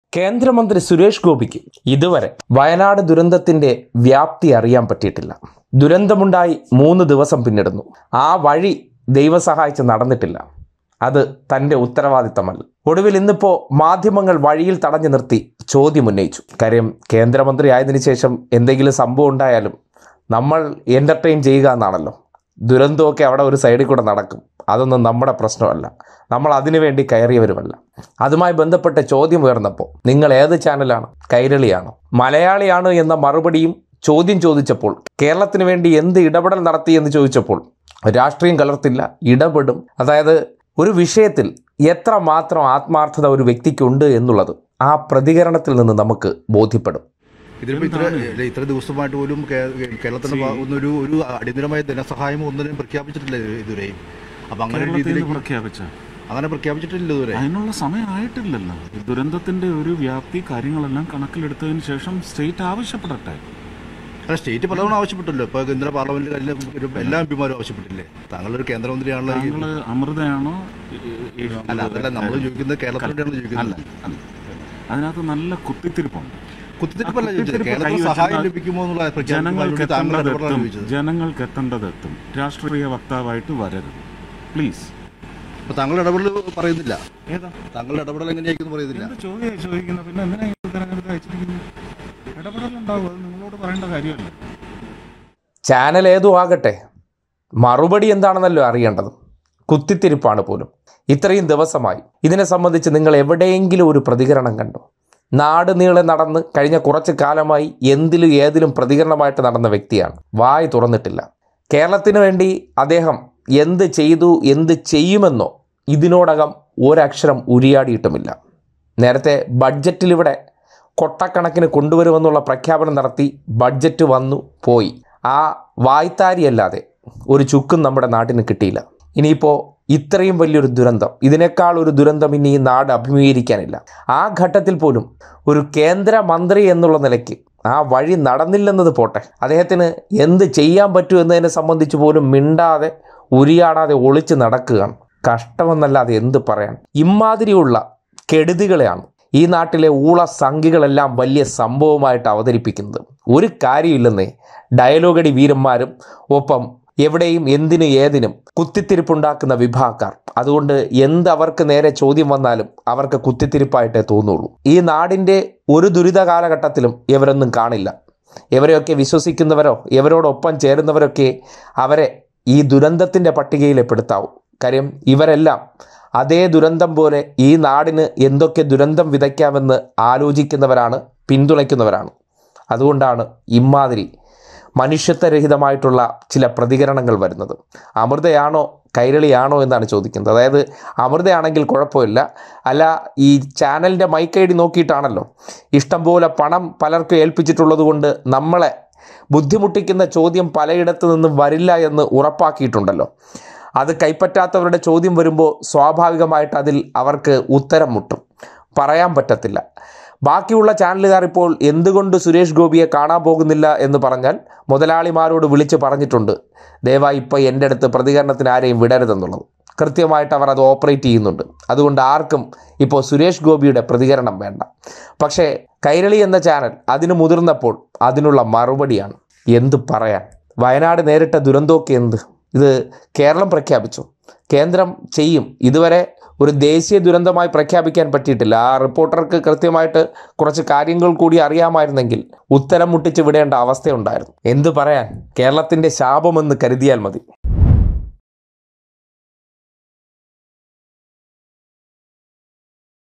കേന്ദ്രമന്ത്രി സുരേഷ് ഗോപിക്ക് ഇതുവരെ വയനാട് ദുരന്തത്തിന്റെ വ്യാപ്തി അറിയാൻ പറ്റിയിട്ടില്ല. ദുരന്തമുണ്ടായി 3 ദിവസം പിന്നിടുന്നു. ആ വഴി ദൈവം സഹായിച്ച് നടന്നിട്ടില്ല. അത് തൻ്റെ ഉത്തരവാദിത്തമല്ല. ഒടുവിൽ ഇന്നിപ്പോൾ മാധ്യമങ്ങൾ വഴിയിൽ തടഞ്ഞു നിർത്തി ചോദ്യം ഉന്നയിച്ചു. കാര്യം കേന്ദ്രമന്ത്രി ആയതിനു ശേഷം എന്തെങ്കിലും സംഭവം ഉണ്ടായാലും നമ്മൾ എൻ്റർടൈൻ ചെയ്യുക എന്നാണല്ലോ. ദുരന്തമൊക്കെ അവിടെ ഒരു സൈഡിൽ കൂടെ നടക്കും. അതൊന്നും നമ്മുടെ പ്രശ്നമല്ല. നമ്മൾ അതിനു വേണ്ടി കയറിയവരുമല്ല. അതുമായി ബന്ധപ്പെട്ട ചോദ്യം ഉയർന്നപ്പോൾ നിങ്ങൾ ഏത് ചാനലാണ്? കൈരളിയാണോ? മലയാളിയാണ് എന്ന മറുപടിയും ചോദ്യം ചോദിച്ചപ്പോൾ കേരളത്തിന് വേണ്ടി എന്ത് ഇടപെടൽ നടത്തി എന്ന് ചോദിച്ചപ്പോൾ രാഷ്ട്രീയം കലർത്തില്ല, ഇടപെടും. അതായത് ഒരു വിഷയത്തിൽ എത്ര മാത്രം ആത്മാർത്ഥത ഒരു വ്യക്തിക്കുണ്ട് എന്നുള്ളത് ആ പ്രതികരണത്തിൽ നിന്ന് നമുക്ക് ബോധ്യപ്പെടും. ഇത്ര ദിവസമായിട്ട് പോലും കേരളത്തിന്റെ ഒരു അടിയന്തരമായ ധനസഹായം ഒന്നിനും പ്രഖ്യാപിച്ചിട്ടില്ല ഇതുവരെയും. അപ്പൊ അങ്ങനെ പ്രഖ്യാപിച്ചിട്ടില്ല ഇതുവരെ. അതിനുള്ള സമയമായിട്ടില്ലല്ലോ. ദുരന്തത്തിന്റെ ഒരു വ്യാപ്തി കാര്യങ്ങളെല്ലാം കണക്കിലെടുത്തതിന് ശേഷം സ്റ്റേറ്റ് ആവശ്യപ്പെടട്ടെ. സ്റ്റേറ്റ് പലതവണ ആവശ്യപ്പെട്ടല്ലോ. ഇപ്പൊ കേന്ദ്ര പാർലമെന്റിൽ എല്ലാ എംപിമാരും ആവശ്യപ്പെട്ടില്ലേ? താങ്കളൊരു കേന്ദ്രമന്ത്രിയാണല്ലോ. അമൃതയാണോ? അല്ല, അതല്ല നമ്മൾ ചോദിക്കുന്നത്. കേരളത്തിലാണ് ചോദിക്കുന്നത്. അതിനകത്ത് നല്ല കുത്തിത്തിരിപ്പുണ്ട്. ജനങ്ങൾക്ക് എത്തേണ്ടതെത്തും. രാഷ്ട്രീയ വക്താവായിട്ട് വരരുത് പ്ലീസ്. താങ്കൾ ഇടപെടൽ പറയുന്നില്ല. ഏതാ താങ്കളുടെ ഇടപെടൽ എങ്ങനെയായിരിക്കും പറയുന്നില്ല? ചോദിക്കുന്നത് പിന്നെ എന്തിനാണ് തെരഞ്ഞെടുപ്പ് അയച്ചിരിക്കുന്നത്? ഇടപെടലുണ്ടാവും. അത് നിങ്ങളോട് പറയേണ്ട കാര്യമല്ല. ചാനൽ ഏതും ആകട്ടെ, മറുപടി എന്താണെന്നല്ലോ അറിയേണ്ടത്. കുത്തിത്തിരിപ്പാണ് പോലും. ഇത്രയും ദിവസമായി ഇതിനെ സംബന്ധിച്ച് നിങ്ങൾ എവിടെയെങ്കിലും ഒരു പ്രതികരണം കണ്ടോ? നാട് നീളെ നടന്ന് കഴിഞ്ഞ കുറച്ച് കാലമായി എന്തിലും ഏതിലും പ്രതികരണമായിട്ട് നടന്ന വ്യക്തിയാണ്. വായ് തുറന്നിട്ടില്ല. കേരളത്തിന് വേണ്ടി അദ്ദേഹം എന്ത് ചെയ്തു, എന്ത് ചെയ്യുമെന്നോ ഇതിനോടകം ഒരക്ഷരം ഉരിയാടിയിട്ടുമില്ല. നേരത്തെ ബഡ്ജറ്റിലിവിടെ കൊട്ടക്കണക്കിന് കൊണ്ടുവരുമെന്നുള്ള പ്രഖ്യാപനം നടത്തി ബഡ്ജറ്റ് വന്നു പോയി. ആ വായ്ത്താരിയല്ലാതെ ഒരു ചുക്കും നമ്മുടെ നാട്ടിന് കിട്ടിയില്ല. ഇനിയിപ്പോൾ ഇത്രയും വലിയൊരു ദുരന്തം, ഇതിനേക്കാൾ ഒരു ദുരന്തം ഇനി ഈ നാട് അഭിമുഖീകരിക്കാനില്ല. ആ ഘട്ടത്തിൽ പോലും ഒരു കേന്ദ്രമന്ത്രി എന്നുള്ള നിലയ്ക്ക് ആ വഴി നടന്നില്ലെന്നത് പോട്ടെ, അദ്ദേഹത്തിന് എന്ത് ചെയ്യാൻ പറ്റും എന്നതിനെ സംബന്ധിച്ച് പോലും മിണ്ടാതെ ഉരിയാടാതെ ഒളിച്ച് നടക്കുകയാണ്. കഷ്ടമെന്നല്ലാതെ എന്ത് പറയാൻ. ഇമാതിരിയുള്ള കെടുതികളെയാണ് ഈ നാട്ടിലെ ഊള സംഘികളെല്ലാം വലിയ സംഭവമായിട്ട് അവതരിപ്പിക്കുന്നത്. ഒരു കാര്യമില്ലെന്നേ. ഡയലോഗടി വീരന്മാരും ഒപ്പം എവിടെയും എന്തിനും ഏതിനും കുത്തിത്തിരിപ്പുണ്ടാക്കുന്ന വിഭാഗക്കാർ. അതുകൊണ്ട് അവർക്ക് നേരെ ചോദ്യം വന്നാലും അവർക്ക് കുത്തിത്തിരിപ്പായിട്ടേ തോന്നുള്ളൂ. ഈ നാടിൻ്റെ ഒരു ദുരിത കാലഘട്ടത്തിലും ഇവരൊന്നും കാണില്ല. ഇവരെയൊക്കെ വിശ്വസിക്കുന്നവരോ ഇവരോടൊപ്പം ചേരുന്നവരൊക്കെ അവരെ ഈ ദുരന്തത്തിൻ്റെ പട്ടികയിലെ പെടുത്താവും. കാര്യം ഇവരെല്ലാം അതേ ദുരന്തം പോലെ ഈ നാടിന് എന്തൊക്കെ ദുരന്തം വിതയ്ക്കാമെന്ന് ആലോചിക്കുന്നവരാണ്, പിന്തുണയ്ക്കുന്നവരാണ്. അതുകൊണ്ടാണ് ഇമാതിരി മനുഷ്യത്വരഹിതമായിട്ടുള്ള ചില പ്രതികരണങ്ങൾ വരുന്നത്. അമൃതയാണോ കൈരളിയാണോ എന്നാണ് ചോദിക്കുന്നത്. അതായത് അമൃതയാണെങ്കിൽ കുഴപ്പമില്ല, അല്ല ഈ ചാനലിൻ്റെ മൈക്ക് ഐ ഡി നോക്കിയിട്ടാണല്ലോ ഇഷ്ടംപോലെ പണം പലർക്കും ഏൽപ്പിച്ചിട്ടുള്ളത് കൊണ്ട് നമ്മളെ ബുദ്ധിമുട്ടിക്കുന്ന ചോദ്യം പലയിടത്തു നിന്നും വരില്ല എന്ന് ഉറപ്പാക്കിയിട്ടുണ്ടല്ലോ. അത് കൈപ്പറ്റാത്തവരുടെ ചോദ്യം വരുമ്പോൾ സ്വാഭാവികമായിട്ട് അതിൽ അവർക്ക് ഉത്തരം മുട്ടും, പറയാൻ പറ്റത്തില്ല. ബാക്കിയുള്ള ചാനലുകാർ ഇപ്പോൾ എന്തുകൊണ്ട് സുരേഷ് ഗോപിയെ കാണാൻ പോകുന്നില്ല എന്ന് പറഞ്ഞാൽ മുതലാളിമാരോട് വിളിച്ച് പറഞ്ഞിട്ടുണ്ട്, ദയവായി ഇപ്പോൾ എൻ്റെ അടുത്ത് പ്രതികരണത്തിന് ആരെയും വിടരുതെന്നുള്ളത്. കൃത്യമായിട്ട് അവർ അത് ഓപ്പറേറ്റ് ചെയ്യുന്നുണ്ട്. അതുകൊണ്ട് ആർക്കും ഇപ്പോൾ സുരേഷ് ഗോപിയുടെ പ്രതികരണം വേണ്ട. പക്ഷേ കൈരളി എന്ന ചാനൽ അതിന് മുതിർന്നപ്പോൾ അതിനുള്ള മറുപടിയാണ്. എന്ത് പറയാൻ. വയനാട് നേരിട്ട ദുരന്തമൊക്കെ എന്ത്. ഇത് കേരളം പ്രഖ്യാപിച്ചു, കേന്ദ്രം ചെയ്യും. ഇതുവരെ ഒരു ദേശീയ ദുരന്തമായി പ്രഖ്യാപിക്കാൻ പറ്റിയിട്ടില്ല. ആ റിപ്പോർട്ടർക്ക് കൃത്യമായിട്ട് കുറച്ച് കാര്യങ്ങൾ കൂടി അറിയാമായിരുന്നെങ്കിൽ ഉത്തരം മുട്ടിച്ച് വിടേണ്ട അവസ്ഥയുണ്ടായിരുന്നു. എന്ത് പറയാൻ. കേരളത്തിൻ്റെ ശാപമെന്ന് കരുതിയാൽ മതി.